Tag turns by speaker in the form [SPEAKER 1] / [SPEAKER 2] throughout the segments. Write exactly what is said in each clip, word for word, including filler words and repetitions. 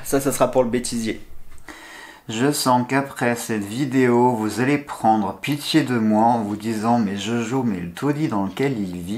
[SPEAKER 1] ça, ça sera pour le bêtisier. Je sens qu'après cette vidéo, vous allez prendre pitié de moi en vous disant « Mais Jojo, mais le taudis dans lequel il vit ?»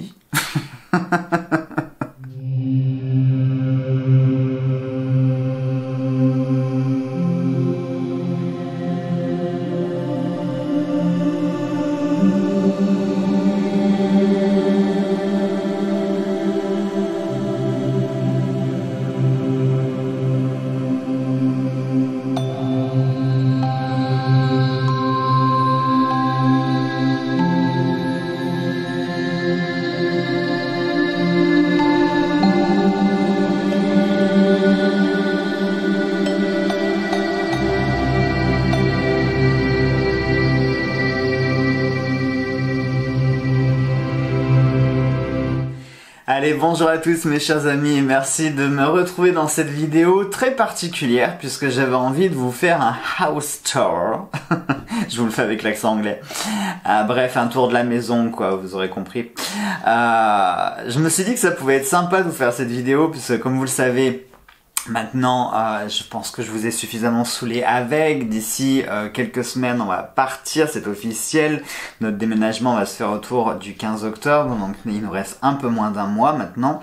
[SPEAKER 1] Allez, bonjour à tous mes chers amis et merci de me retrouver dans cette vidéo très particulière puisque j'avais envie de vous faire un house tour. Je vous le fais avec l'accent anglais. Euh, bref, un tour de la maison quoi, vous aurez compris. Euh, je me suis dit que ça pouvait être sympa de vous faire cette vidéo puisque comme vous le savez, maintenant, euh, je pense que je vous ai suffisamment saoulé avec. D'ici euh, quelques semaines, on va partir, c'est officiel. Notre déménagement va se faire autour du quinze octobre, donc il nous reste un peu moins d'un mois maintenant.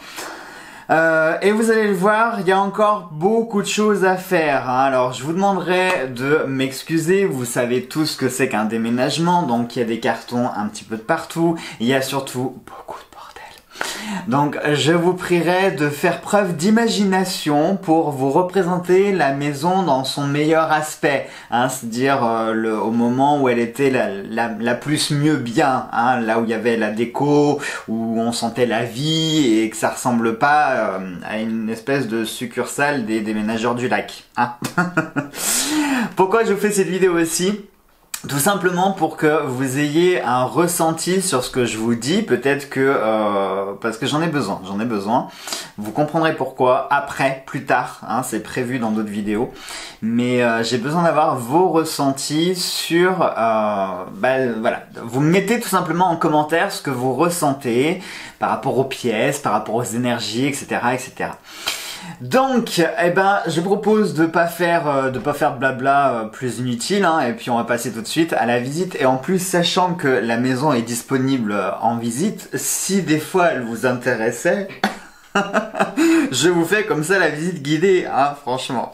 [SPEAKER 1] Euh, et vous allez le voir, il y a encore beaucoup de choses à faire, hein. Alors je vous demanderai de m'excuser, vous savez tous ce que c'est qu'un déménagement, donc il y a des cartons un petit peu de partout, il y a surtout beaucoup de donc je vous prierai de faire preuve d'imagination pour vous représenter la maison dans son meilleur aspect, hein, c'est-à-dire euh, le, au moment où elle était la, la, la plus mieux bien, hein, là où il y avait la déco, où on sentait la vie et que ça ressemble pas euh, à une espèce de succursale des déménageurs du lac. Hein. Pourquoi je vous fais cette vidéo aussi ? Tout simplement pour que vous ayez un ressenti sur ce que je vous dis, peut-être que, euh, parce que j'en ai besoin, j'en ai besoin. Vous comprendrez pourquoi après, plus tard, hein, c'est prévu dans d'autres vidéos. Mais euh, j'ai besoin d'avoir vos ressentis sur, euh, bah, voilà, vous mettez tout simplement en commentaire ce que vous ressentez par rapport aux pièces, par rapport aux énergies, et cetera, et cetera. Donc, eh ben, je propose de pas faire, euh, de pas faire blabla euh, plus inutile, hein, et puis on va passer tout de suite à la visite. Et en plus, sachant que la maison est disponible euh, en visite, si des fois elle vous intéressait, je vous fais comme ça la visite guidée, hein, franchement.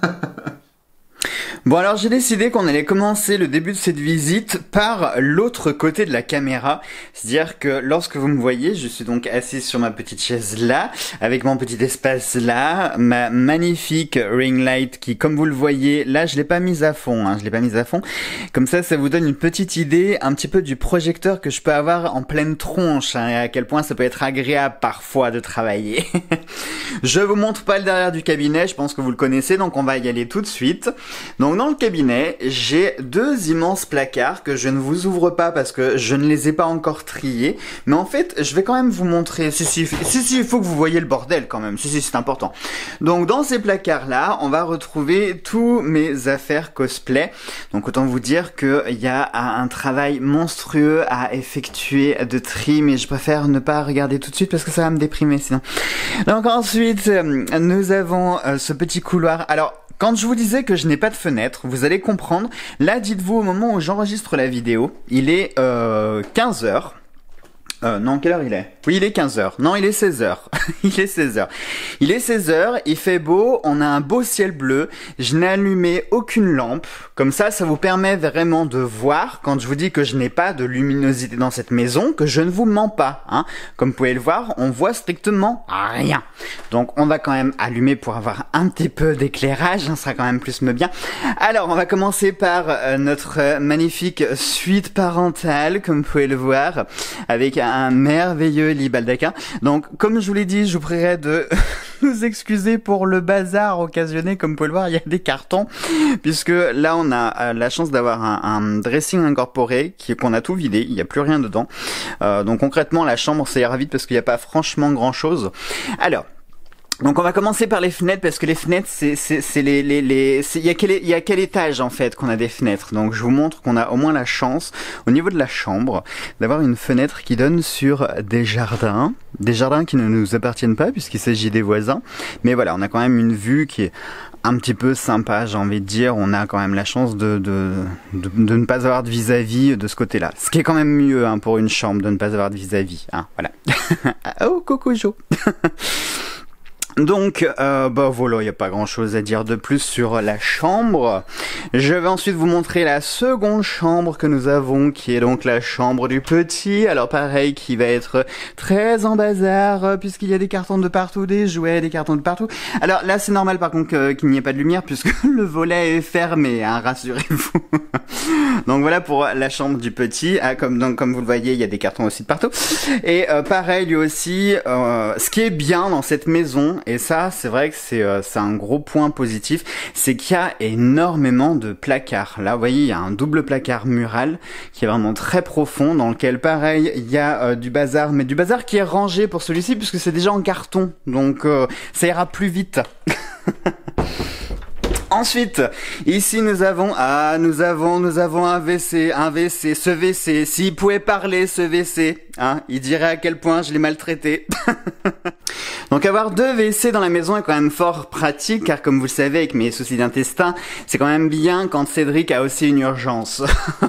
[SPEAKER 1] Bon alors j'ai décidé qu'on allait commencer le début de cette visite par l'autre côté de la caméra, c'est-à-dire que lorsque vous me voyez, je suis donc assis sur ma petite chaise là, avec mon petit espace là, ma magnifique ring light qui comme vous le voyez, là je l'ai pas mise à fond, hein, je l'ai pas mise à fond, comme ça ça vous donne une petite idée un petit peu du projecteur que je peux avoir en pleine tronche, hein, et à quel point ça peut être agréable parfois de travailler. Je vous montre pas le derrière du cabinet, je pense que vous le connaissez, donc on va y aller tout de suite. Donc dans le cabinet, j'ai deux immenses placards que je ne vous ouvre pas parce que je ne les ai pas encore triés. Mais en fait, je vais quand même vous montrer. Si, si, si, si, il faut que vous voyez le bordel quand même. Si, si, c'est important. Donc dans ces placards-là, on va retrouver tous mes affaires cosplay. Donc autant vous dire qu'il y a un travail monstrueux à effectuer de tri, mais je préfère ne pas regarder tout de suite parce que ça va me déprimer sinon. Donc ensuite, nous avons ce petit couloir. Alors, quand je vous disais que je n'ai pas de fenêtre, vous allez comprendre. Là, dites-vous, au moment où j'enregistre la vidéo, il est euh, quinze heures. Euh, non, quelle heure il est? Oui, il est quinze heures. Non, il est seize heures. Il est seize heures. Il est seize heures, il fait beau, on a un beau ciel bleu. Je n'ai allumé aucune lampe. Comme ça, ça vous permet vraiment de voir, quand je vous dis que je n'ai pas de luminosité dans cette maison, que je ne vous mens pas. Hein. Comme vous pouvez le voir, on voit strictement rien. Donc, on va quand même allumer pour avoir un petit peu d'éclairage. Ça sera quand même plus me bien. Alors, on va commencer par euh, notre euh, magnifique suite parentale, comme vous pouvez le voir, avec un merveilleux lit baldaquin. Donc, comme je vous l'ai dit, je vous prierai de nous excuser pour le bazar occasionné. Comme vous pouvez le voir, il y a des cartons, puisque là, on a euh, la chance d'avoir un, un dressing incorporé qui qu'on a tout vidé. Il n'y a plus rien dedans. Euh, donc, concrètement, la chambre, ça ira vite parce qu'il n'y a pas franchement grand-chose. Alors, Donc on va commencer par les fenêtres parce que les fenêtres c'est c'est c'est les les les il y a quel il y a quel étage en fait qu'on a des fenêtres. Donc je vous montre qu'on a au moins la chance au niveau de la chambre d'avoir une fenêtre qui donne sur des jardins, des jardins qui ne nous appartiennent pas puisqu'il s'agit des voisins. Mais voilà, on a quand même une vue qui est un petit peu sympa, j'ai envie de dire. On a quand même la chance de de de, de ne pas avoir de vis-à-vis de ce côté-là. Ce qui est quand même mieux hein, pour une chambre de ne pas avoir de vis-à-vis. Hein, voilà. Oh Coco Jo. Donc, euh, bah voilà, il n'y a pas grand-chose à dire de plus sur la chambre. Je vais ensuite vous montrer la seconde chambre que nous avons, qui est donc la chambre du petit. Alors pareil, qui va être très en bazar, euh, puisqu'il y a des cartons de partout, des jouets, des cartons de partout. Alors là, c'est normal par contre euh, qu'il n'y ait pas de lumière, puisque le volet est fermé, hein, rassurez-vous. Donc voilà pour la chambre du petit. Ah, comme, donc, comme vous le voyez, il y a des cartons aussi de partout. Et euh, pareil, lui aussi, euh, ce qui est bien dans cette maison, et ça, c'est vrai que c'est euh, c'est un gros point positif, c'est qu'il y a énormément de placards. Là, vous voyez, il y a un double placard mural qui est vraiment très profond, dans lequel, pareil, il y a euh, du bazar, mais du bazar qui est rangé pour celui-ci, puisque c'est déjà en carton, donc euh, ça ira plus vite. Ensuite, ici nous avons, ah, nous avons, nous avons un W C, un W C, ce W C, s'il pouvait parler, ce W C, hein, il dirait à quel point je l'ai maltraité. Donc avoir deux W C dans la maison est quand même fort pratique, car comme vous le savez, avec mes soucis d'intestin, c'est quand même bien quand Cédric a aussi une urgence.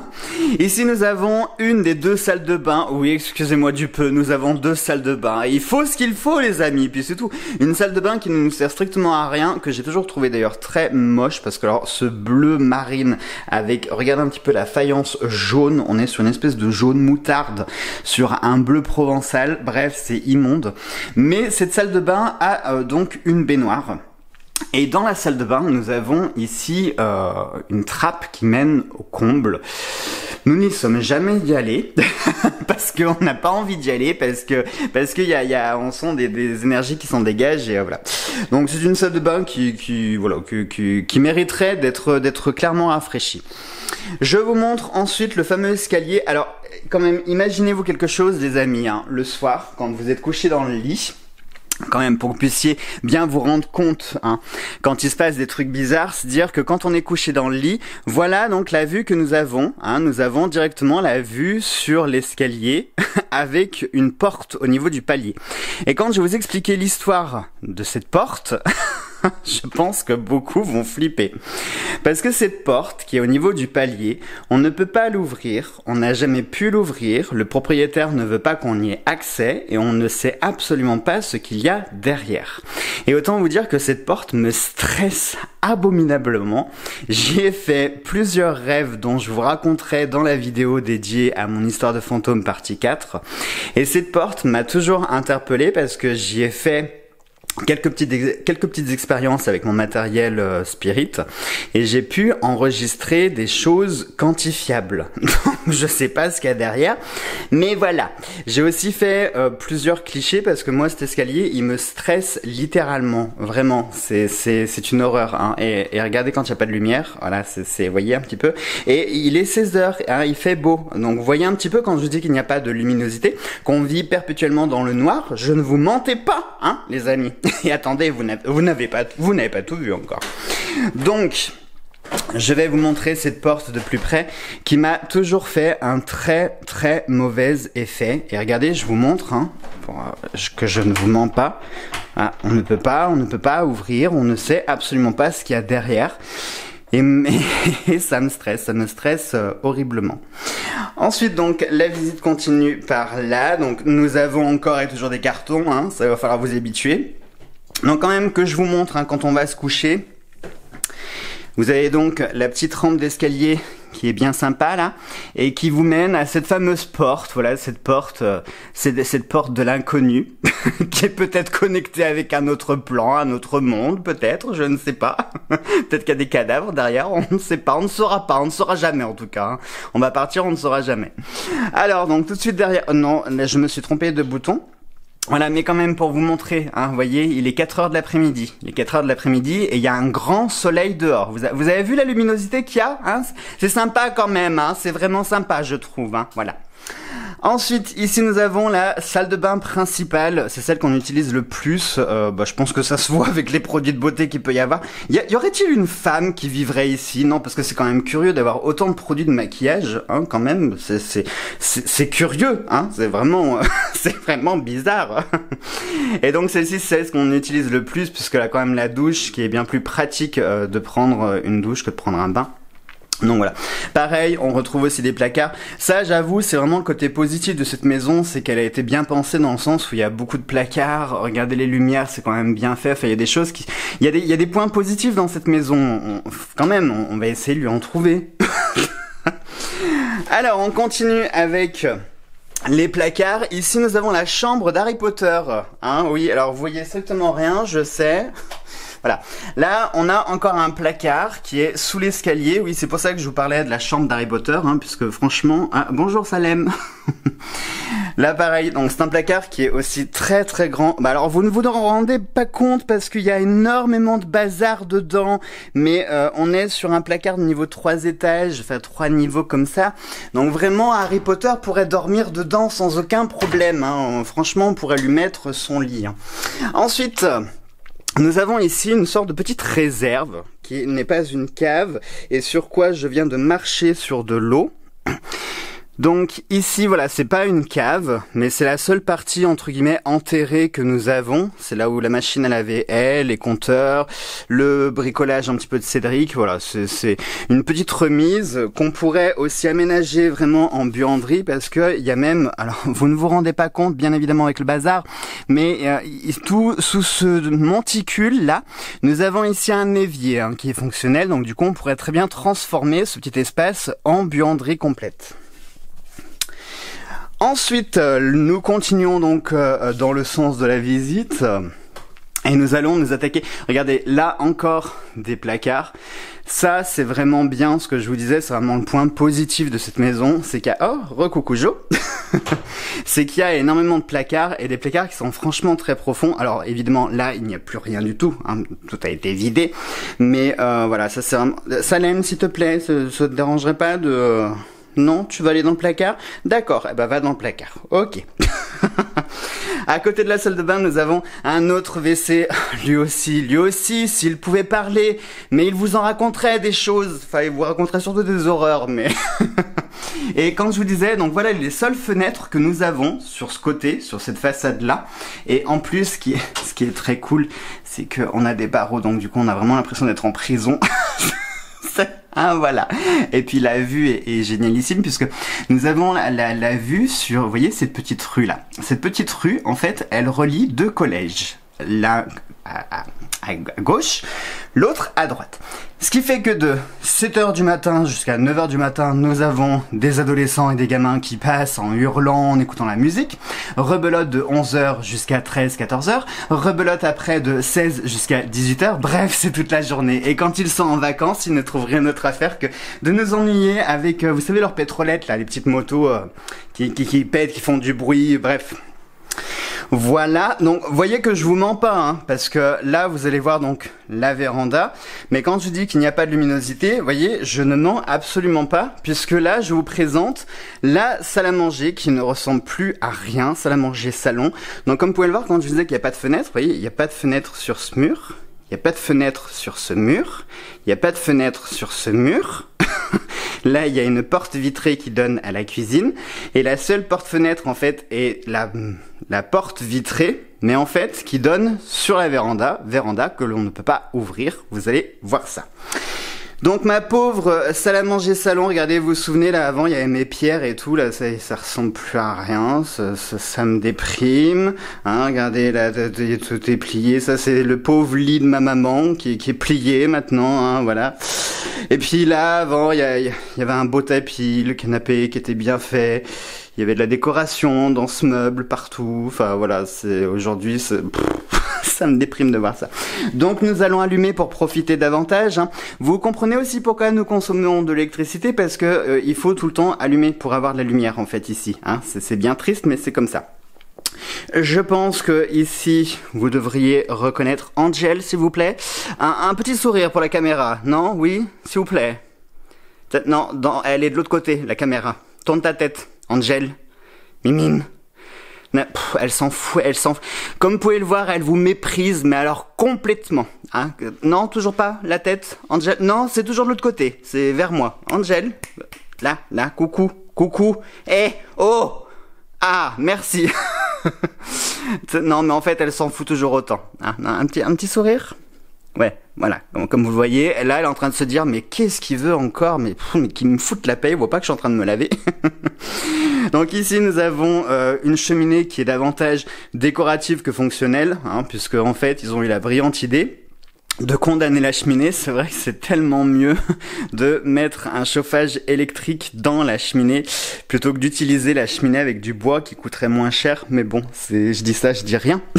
[SPEAKER 1] Ici nous avons une des deux salles de bain, oui, excusez-moi du peu, nous avons deux salles de bain. Et il faut ce qu'il faut les amis, puis c'est tout. Une salle de bain qui ne nous sert strictement à rien, que j'ai toujours trouvé d'ailleurs très moche, parce que alors ce bleu marine avec, regardez un petit peu la faïence jaune, on est sur une espèce de jaune moutarde sur un bleu provençal, bref c'est immonde. Mais cette salle de bain a euh, donc une baignoire. Et dans la salle de bain, nous avons ici euh, une trappe qui mène au comble. Nous n'y sommes jamais y allés parce qu'on n'a pas envie d'y aller, parce que parce qu'il y a, y a on sent des, des énergies qui s'en dégagent et euh, voilà. Donc c'est une salle de bain qui qui voilà qui qui, qui mériterait d'être d'être clairement rafraîchie. Je vous montre ensuite le fameux escalier. Alors quand même, imaginez-vous quelque chose, les amis, hein, le soir quand vous êtes couché dans le lit. Quand même, pour que vous puissiez bien vous rendre compte, hein, quand il se passe des trucs bizarres, c'est dire que quand on est couché dans le lit, voilà donc la vue que nous avons. Hein, nous avons directement la vue sur l'escalier avec une porte au niveau du palier. Et quand je vais vous expliquer l'histoire de cette porte, je pense que beaucoup vont flipper. Parce que cette porte, qui est au niveau du palier, on ne peut pas l'ouvrir, on n'a jamais pu l'ouvrir, le propriétaire ne veut pas qu'on y ait accès, et on ne sait absolument pas ce qu'il y a derrière. Et autant vous dire que cette porte me stresse abominablement. J'y ai fait plusieurs rêves dont je vous raconterai dans la vidéo dédiée à mon histoire de fantôme partie quatre. Et cette porte m'a toujours interpellé parce que j'y ai fait quelques petites quelques petites expériences avec mon matériel euh, spirit et j'ai pu enregistrer des choses quantifiables. Donc je sais pas ce qu'il y a derrière, mais voilà. J'ai aussi fait euh, plusieurs clichés parce que moi cet escalier, il me stresse littéralement, vraiment. C'est c'est c'est une horreur hein. Et, et regardez quand il y a pas de lumière, voilà, c'est c'est voyez un petit peu. Et il est seize heures, hein, il fait beau. Donc vous voyez un petit peu quand je dis qu'il n'y a pas de luminosité, qu'on vit perpétuellement dans le noir, je ne vous mentais pas, hein, les amis. Et attendez, vous n'avez, vous n'avez pas, vous n'avez pas tout vu encore. Donc, je vais vous montrer cette porte de plus près qui m'a toujours fait un très très mauvais effet. Et regardez, je vous montre, hein, pour, euh, que je ne vous mens pas. Ah, on ne peut pas, on ne peut pas ouvrir, on ne sait absolument pas ce qu'il y a derrière. Et, et ça me stresse, ça me stresse euh, horriblement. Ensuite donc la visite continue par là. Donc nous avons encore et toujours des cartons, hein, ça va falloir vous habituer. Donc quand même que je vous montre hein, quand on va se coucher. Vous avez donc la petite rampe d'escalier qui est bien sympa là et qui vous mène à cette fameuse porte. Voilà, cette porte, euh, c'est cette porte de l'inconnu qui est peut-être connectée avec un autre plan, un autre monde, peut-être, je ne sais pas. Peut-être qu'il y a des cadavres derrière, on ne sait pas, on ne saura pas, on ne saura jamais en tout cas. Hein. On va partir, on ne saura jamais. Alors donc tout de suite derrière, oh, non, là, je me suis trompé de bouton. Voilà, mais quand même pour vous montrer, hein, vous voyez, il est quatre heures de l'après-midi. Il est quatre heures de l'après-midi et il y a un grand soleil dehors. Vous, a, vous avez vu la luminosité qu'il y a, hein? C'est sympa quand même, hein, c'est vraiment sympa, je trouve, hein, voilà. Ensuite, ici nous avons la salle de bain principale, c'est celle qu'on utilise le plus, euh, bah, je pense que ça se voit avec les produits de beauté qu'il peut y avoir. Y, y aurait-il une femme qui vivrait ici? Non, parce que c'est quand même curieux d'avoir autant de produits de maquillage, hein, quand même, c'est, c'est, c'est, c'est curieux, hein, c'est vraiment, c'est vraiment bizarre. Et donc celle-ci, c'est ce qu'on utilise le plus, puisqu'elle a quand même la douche, qui est bien plus pratique euh, de prendre une douche que de prendre un bain. Donc voilà. Pareil, on retrouve aussi des placards. Ça, j'avoue, c'est vraiment le côté positif de cette maison, c'est qu'elle a été bien pensée dans le sens où il y a beaucoup de placards. Regardez les lumières, c'est quand même bien fait. Enfin, il y a des choses qui, il y a des, il y a des points positifs dans cette maison. On... Quand même, on... on va essayer de lui en trouver. Alors, on continue avec les placards. Ici, nous avons la chambre d'Harry Potter. Hein, oui. Alors, vous voyez strictement rien, je sais. Voilà. Là, on a encore un placard qui est sous l'escalier. Oui, c'est pour ça que je vous parlais de la chambre d'Harry Potter, hein, puisque franchement... Ah, bonjour Salem. Là, pareil, donc c'est un placard qui est aussi très très grand. Bah alors, vous ne vous en rendez pas compte parce qu'il y a énormément de bazar dedans, mais euh, on est sur un placard de niveau trois étages, enfin trois niveaux comme ça. Donc vraiment, Harry Potter pourrait dormir dedans sans aucun problème. Hein. Franchement, on pourrait lui mettre son lit. Hein. Ensuite... nous avons ici une sorte de petite réserve qui n'est pas une cave et sur quoi je viens de marcher sur de l'eau. Donc ici, voilà, c'est pas une cave, mais c'est la seule partie, entre guillemets, enterrée que nous avons. C'est là où la machine à laver est, les compteurs, le bricolage un petit peu de Cédric. Voilà, c'est une petite remise qu'on pourrait aussi aménager vraiment en buanderie parce que il y a même, alors vous ne vous rendez pas compte, bien évidemment, avec le bazar, mais euh, tout sous ce monticule là, nous avons ici un évier hein, qui est fonctionnel. Donc du coup, on pourrait très bien transformer ce petit espace en buanderie complète. Ensuite, nous continuons donc dans le sens de la visite et nous allons nous attaquer. Regardez, là encore des placards. Ça, c'est vraiment bien ce que je vous disais, c'est vraiment le point positif de cette maison, c'est qu'il y a... Oh, recoucou Jo. C'est qu'il y a énormément de placards et des placards qui sont franchement très profonds. Alors évidemment, là, il n'y a plus rien du tout, hein, tout a été vidé. Mais euh, voilà, ça c'est vraiment... Salem, s'il te plaît, ça, ça te dérangerait pas de... Non, tu vas aller dans le placard? D'accord, eh ben va dans le placard. Ok. À côté de la salle de bain, nous avons un autre W C. Lui aussi, lui aussi, s'il pouvait parler, mais il vous en raconterait des choses. Enfin, il vous raconterait surtout des horreurs, mais... Et quand je vous disais, donc voilà les seules fenêtres que nous avons sur ce côté, sur cette façade-là. Et en plus, ce qui est, ce qui est très cool, c'est qu'on a des barreaux, donc du coup, on a vraiment l'impression d'être en prison. Ah voilà. Et puis la vue est, est génialissime puisque nous avons la, la, la vue sur, vous voyez cette petite rue là. Cette petite rue, en fait, elle relie deux collèges. L'un à, à, à gauche, l'autre à droite. Ce qui fait que de sept heures du matin jusqu'à neuf heures du matin, nous avons des adolescents et des gamins qui passent en hurlant, en écoutant la musique. Rebelote de onze heures jusqu'à treize quatorze heures. Rebelote après de seize jusqu'à dix-huit heures. Bref, c'est toute la journée. Et quand ils sont en vacances, ils ne trouvent rien d'autre à faire que de nous ennuyer avec, euh, vous savez, leurs pétrolettes, là, les petites motos euh, qui, qui, qui pètent, qui font du bruit, bref. Voilà, donc voyez que je vous mens pas, hein, parce que là vous allez voir donc la véranda, mais quand je dis qu'il n'y a pas de luminosité, voyez, je ne mens absolument pas, puisque là je vous présente la salle à manger qui ne ressemble plus à rien, salle à manger salon. Donc comme vous pouvez le voir, quand je disais qu'il n'y a pas de fenêtre, voyez, il n'y a pas de fenêtre sur ce mur, il n'y a pas de fenêtre sur ce mur, il n'y a pas de fenêtre sur ce mur. Là, il y a une porte vitrée qui donne à la cuisine. Et la seule porte-fenêtre, en fait, est la, la porte vitrée, mais en fait, qui donne sur la véranda. Véranda que l'on ne peut pas ouvrir. Vous allez voir ça. Donc ma pauvre salle à manger salon, regardez, vous vous souvenez là avant il y avait mes pierres et tout, là ça, ça ressemble plus à rien, ça, ça, ça me déprime, hein, regardez là tout est plié, ça c'est le pauvre lit de ma maman qui, qui est plié maintenant, hein, voilà. Et puis là avant il y, a, il y avait un beau tapis, le canapé qui était bien fait, il y avait de la décoration dans ce meuble partout, enfin voilà, c'est aujourd'hui c'est... Ça me déprime de voir ça. Donc nous allons allumer pour profiter davantage. Hein. Vous comprenez aussi pourquoi nous consommons de l'électricité, parce que euh, il faut tout le temps allumer pour avoir de la lumière en fait ici. Hein. C'est bien triste, mais c'est comme ça. Je pense que ici vous devriez reconnaître Angel, s'il vous plaît. Un, un petit sourire pour la caméra. Non, oui, s'il vous plaît. Non, dans, elle est de l'autre côté, la caméra. Tourne ta tête, Angel. Mimine. Elle s'en fout, elle s'en fout. Comme vous pouvez le voir, elle vous méprise, mais alors complètement. Hein. Non, toujours pas, la tête. Angel, non, c'est toujours de l'autre côté, c'est vers moi. Angel, là, là, coucou, coucou. Eh, oh, ah, merci. Non, mais en fait, elle s'en fout toujours autant. Hein. Un petit, un petit sourire. Ouais, voilà, comme, comme vous le voyez, là elle est en train de se dire mais qu'est-ce qu'il veut encore, mais, pff, mais qui me fout la paix, il voit pas que je suis en train de me laver. Donc ici nous avons euh, une cheminée qui est davantage décorative que fonctionnelle, hein, puisque en fait ils ont eu la brillante idée de condamner la cheminée. C'est vrai que c'est tellement mieux de mettre un chauffage électrique dans la cheminée plutôt que d'utiliser la cheminée avec du bois qui coûterait moins cher, mais bon, c'est, je dis ça, je dis rien.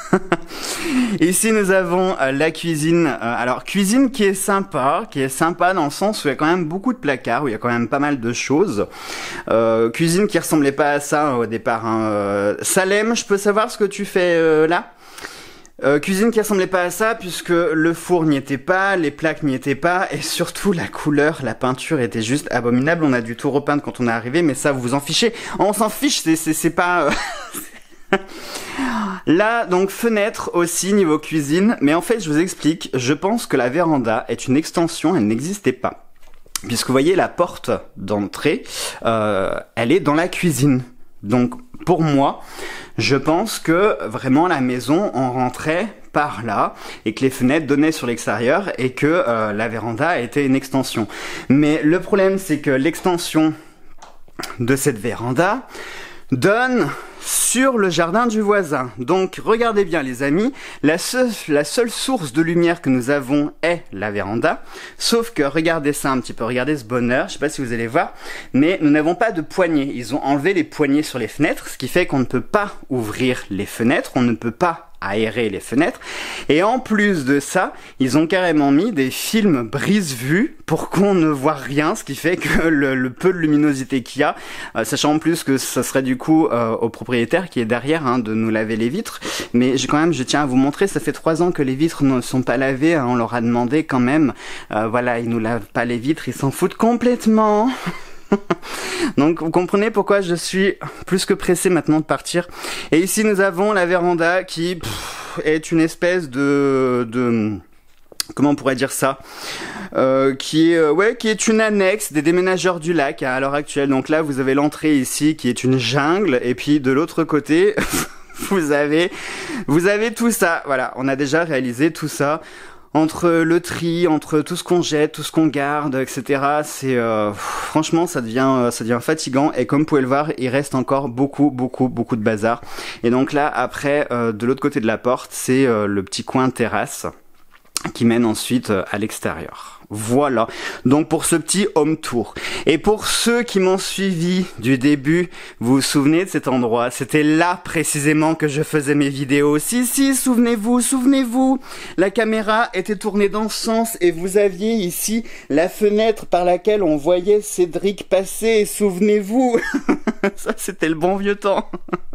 [SPEAKER 1] Ici nous avons euh, la cuisine, euh, alors cuisine qui est sympa, qui est sympa dans le sens où il y a quand même beaucoup de placards, où il y a quand même pas mal de choses. Euh, cuisine qui ressemblait pas à ça euh, au départ. Hein. Euh, Salem, je peux savoir ce que tu fais euh, là ? Euh, cuisine qui ressemblait pas à ça puisque le four n'y était pas, les plaques n'y étaient pas et surtout la couleur, la peinture était juste abominable. On a dû tout repeindre quand on est arrivé, mais ça vous vous en fichez. On s'en fiche, c'est c'est c'est pas. Euh... Là, donc fenêtre aussi niveau cuisine, mais en fait je vous explique, je pense que la véranda est une extension, elle n'existait pas. Puisque vous voyez la porte d'entrée, euh, elle est dans la cuisine. Donc pour moi, je pense que vraiment la maison on rentrait par là et que les fenêtres donnaient sur l'extérieur et que euh, la véranda était une extension. Mais le problème c'est que l'extension de cette véranda donne sur le jardin du voisin. Donc regardez bien les amis, la seule, la seule source de lumière que nous avons est la véranda, sauf que regardez ça un petit peu, regardez ce bonheur, je sais pas si vous allez voir, mais nous n'avons pas de poignées. Ils ont enlevé les poignées sur les fenêtres, ce qui fait qu'on ne peut pas ouvrir les fenêtres, on ne peut pas aérer les fenêtres, et en plus de ça, ils ont carrément mis des films brise-vue pour qu'on ne voit rien, ce qui fait que le, le peu de luminosité qu'il y a, euh, sachant en plus que ça serait du coup euh, au propriétaire qui est derrière hein, de nous laver les vitres, mais j'ai quand même, je tiens à vous montrer, ça fait trois ans que les vitres ne sont pas lavées, hein, on leur a demandé quand même, euh, voilà, ils nous lavent pas les vitres, ils s'en foutent complètement. Donc vous comprenez pourquoi je suis plus que pressé maintenant de partir. Et ici nous avons la véranda qui pff, est une espèce de... de comment on pourrait dire ça euh, qui est, euh, ouais, qui est une annexe des déménageurs du lac hein, à l'heure actuelle. Donc là vous avez l'entrée ici qui est une jungle et puis de l'autre côté vous avez, vous avez tout ça. Voilà, on a déjà réalisé tout ça. Entre le tri, entre tout ce qu'on jette, tout ce qu'on garde, et cetera. C'est euh, franchement, ça devient, ça devient fatigant. Et comme vous pouvez le voir, il reste encore beaucoup, beaucoup, beaucoup de bazar. Et donc là, après, euh, de l'autre côté de la porte, c'est euh, le petit coin terrasse qui mène ensuite à l'extérieur. Voilà, donc pour ce petit home tour. Et pour ceux qui m'ont suivi du début, vous vous souvenez de cet endroit? C'était là précisément que je faisais mes vidéos. Si, si, souvenez-vous, souvenez-vous. La caméra était tournée dans ce sens et vous aviez ici la fenêtre par laquelle on voyait Cédric passer. Souvenez-vous. Ça, c'était le bon vieux temps.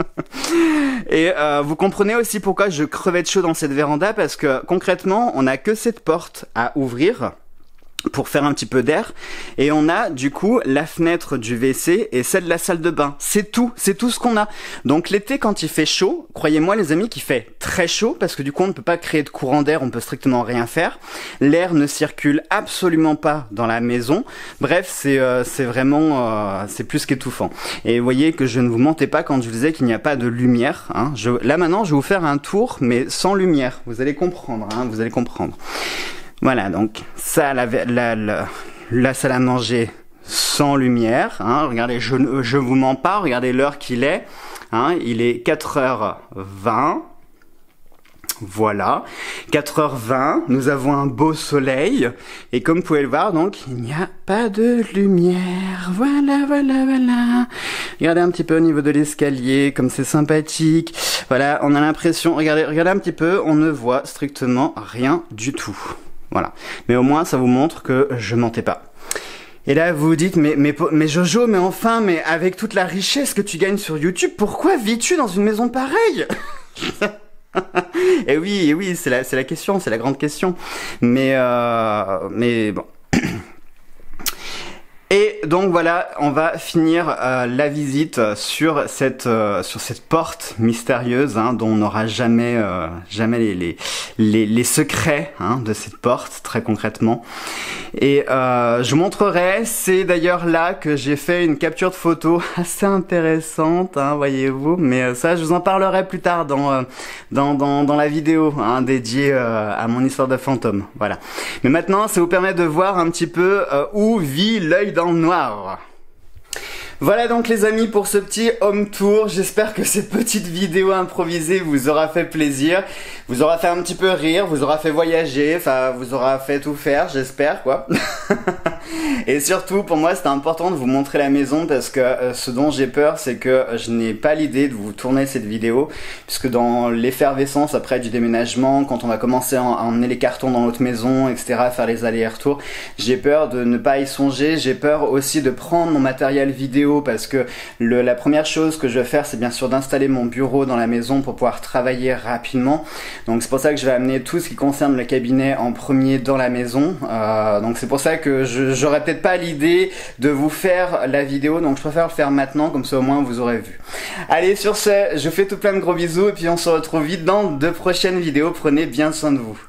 [SPEAKER 1] Et euh, vous comprenez aussi pourquoi je crevais de chaud dans cette véranda, parce que concrètement, on n'a que cette porte à ouvrir pour faire un petit peu d'air, et on a du coup la fenêtre du W C et celle de la salle de bain. C'est tout, c'est tout ce qu'on a. Donc l'été quand il fait chaud, croyez-moi les amis qu'il fait très chaud, parce que du coup on ne peut pas créer de courant d'air, on peut strictement rien faire. L'air ne circule absolument pas dans la maison. Bref, c'est euh, c'est vraiment euh, c'est plus qu'étouffant. Et vous voyez que je ne vous mentais pas quand je vous disais qu'il n'y a pas de lumière. Hein. Je, là maintenant je vais vous faire un tour, mais sans lumière. Vous allez comprendre, hein, vous allez comprendre. Voilà, donc ça, la, la, la, la salle à manger sans lumière. Hein, regardez, je ne je vous mens pas, regardez l'heure qu'il est. Hein, il est quatre heures vingt. Voilà, quatre heures vingt, nous avons un beau soleil. Et comme vous pouvez le voir, donc, il n'y a pas de lumière. Voilà, voilà, voilà. Regardez un petit peu au niveau de l'escalier, comme c'est sympathique. Voilà, on a l'impression, regardez, regardez un petit peu, on ne voit strictement rien du tout. Voilà. Mais au moins, ça vous montre que je mentais pas. Et là, vous vous dites, mais, mais, mais Jojo, mais enfin, mais avec toute la richesse que tu gagnes sur YouTube, pourquoi vis-tu dans une maison pareille? Et oui, et oui, c'est la, c'est la question, c'est la grande question. Mais, euh, mais bon. Et Et donc voilà, on va finir euh, la visite sur cette euh, sur cette porte mystérieuse hein, dont on n'aura jamais euh, jamais les les les, les secrets hein, de cette porte très concrètement. Et euh, je vous montrerai, c'est d'ailleurs là que j'ai fait une capture de photo assez intéressante, hein, voyez-vous. Mais ça, je vous en parlerai plus tard dans euh, dans, dans dans la vidéo hein, dédiée euh, à mon histoire de fantôme. Voilà. Mais maintenant, ça vous permet de voir un petit peu euh, où vit l'œil dans le noir. Voilà donc les amis pour ce petit home tour, j'espère que cette petite vidéo improvisée vous aura fait plaisir, vous aura fait un petit peu rire, vous aura fait voyager, enfin vous aura fait tout faire, j'espère quoi. Et surtout pour moi c'était important de vous montrer la maison parce que euh, ce dont j'ai peur c'est que je n'ai pas l'idée de vous tourner cette vidéo puisque dans l'effervescence après du déménagement, quand on va commencer à emmener les cartons dans l'autre maison, et cetera, faire les allers-retours, j'ai peur de ne pas y songer, j'ai peur aussi de prendre mon matériel vidéo parce que le, la première chose que je vais faire c'est bien sûr d'installer mon bureau dans la maison pour pouvoir travailler rapidement. Donc c'est pour ça que je vais amener tout ce qui concerne le cabinet en premier dans la maison. Euh, donc c'est pour ça que je j'aurais peut-être pas l'idée de vous faire la vidéo, donc je préfère le faire maintenant, comme ça au moins vous aurez vu. Allez, sur ce, je fais tout plein de gros bisous et puis on se retrouve vite dans de prochaines vidéos. Prenez bien soin de vous.